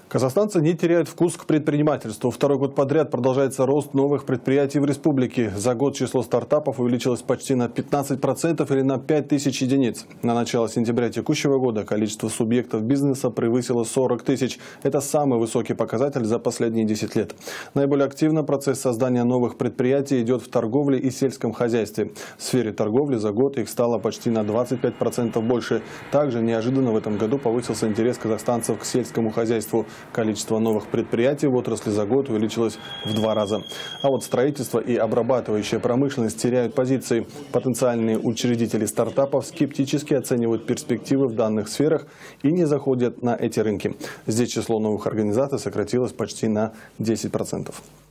Казахстанцы не теряют вкус к предпринимательству. Второй год подряд продолжается рост новых предприятий в республике. За год число стартапов увеличилось почти на 15% или на 5000 единиц. На начало сентября текущего года количество субъектов бизнеса превысило 40 тысяч. Это самый высокий показатель за последние 10 лет. Наиболее активно процесс создания новых предприятий идет в торговле и сельском хозяйстве. В сфере торговли за год их стало почти на 25% больше. Также неожиданно в этом году повысился интерес казахстанцев к сельскому хозяйству. Количество новых предприятий в отрасли за год увеличилось в 2 раза. А вот строительство и обрабатывающая промышленность теряют позиции. Потенциальные учредители стартапов скептически оценивают перспективы в данных сферах и не заходят на эти рынки. Здесь число новых организаций сократилось почти на 10%.